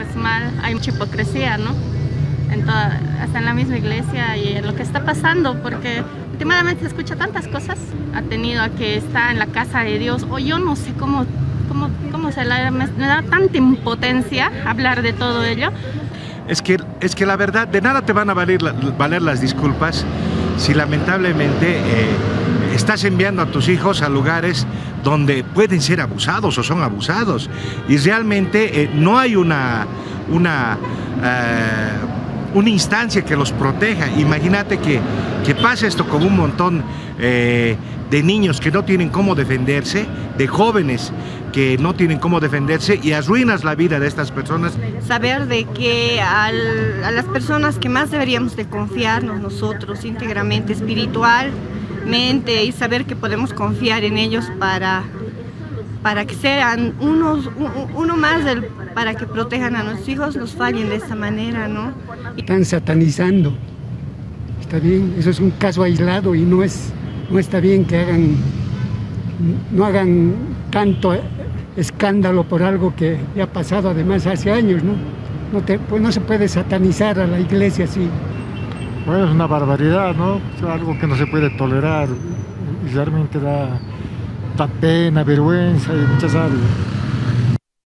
pues mal, hay mucha hipocresía, ¿no? Hasta en la misma iglesia y en lo que está pasando, porque últimamente se escucha tantas cosas, ha tenido a que está en la casa de Dios, o yo no sé cómo me da tanta impotencia hablar de todo ello. Es que la verdad, de nada te van a valer las disculpas si lamentablemente estás enviando a tus hijos a lugares donde pueden ser abusados o son abusados, y realmente no hay una instancia que los proteja. Imagínate que pasa esto con un montón de niños que no tienen cómo defenderse, de jóvenes que no tienen cómo defenderse, y arruinas la vida de estas personas. Saber de que a las personas que más deberíamos de confiarnos nosotros íntegramente, espiritualmente, y saber que podemos confiar en ellos para que sean uno más para que protejan a nuestros hijos, nos fallen de esta manera, ¿no? Están satanizando. Está bien, eso es un caso aislado y no está bien que no hagan tanto escándalo por algo que ya ha pasado además hace años, ¿no? Pues no se puede satanizar a la iglesia así. Bueno, es una barbaridad, ¿no? Es algo que no se puede tolerar y realmente da pena, vergüenza y muchas áreas.